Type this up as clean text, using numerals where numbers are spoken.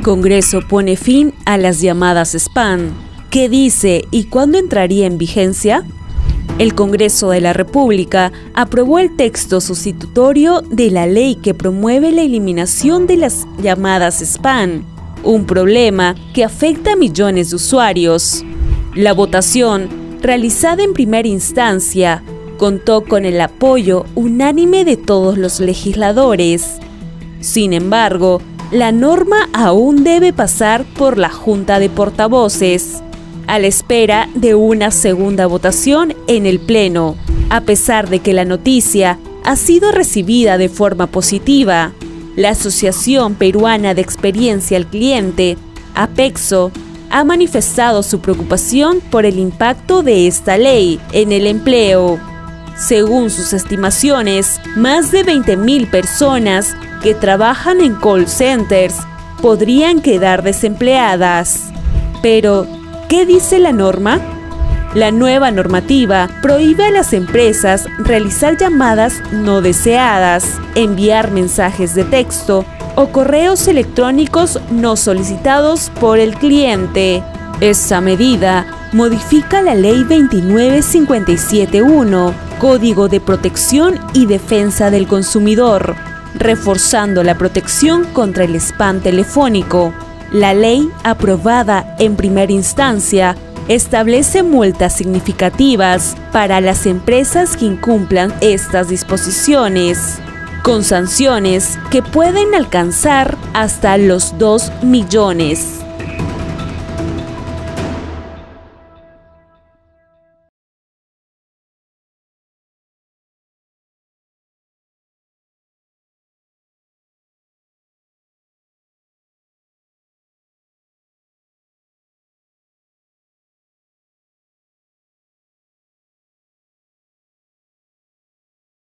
Congreso pone fin a las llamadas spam. ¿Qué dice y cuándo entraría en vigencia? El Congreso de la República aprobó el texto sustitutorio de la ley que promueve la eliminación de las llamadas spam, un problema que afecta a millones de usuarios. La votación, realizada en primera instancia, contó con el apoyo unánime de todos los legisladores. Sin embargo, la norma aún debe pasar por la Junta de Portavoces, a la espera de una segunda votación en el Pleno. A pesar de que la noticia ha sido recibida de forma positiva, la Asociación Peruana de Experiencia al Cliente, APEXO, ha manifestado su preocupación por el impacto de esta ley en el empleo. Según sus estimaciones, más de 20.000 personas que trabajan en call centers podrían quedar desempleadas. Pero, ¿qué dice la norma? La nueva normativa prohíbe a las empresas realizar llamadas no deseadas, enviar mensajes de texto o correos electrónicos no solicitados por el cliente. Esa medida modifica la Ley 29571, Código de Protección y Defensa del Consumidor, reforzando la protección contra el spam telefónico. La ley, aprobada en primera instancia, establece multas significativas para las empresas que incumplan estas disposiciones, con sanciones que pueden alcanzar hasta los 2 millones.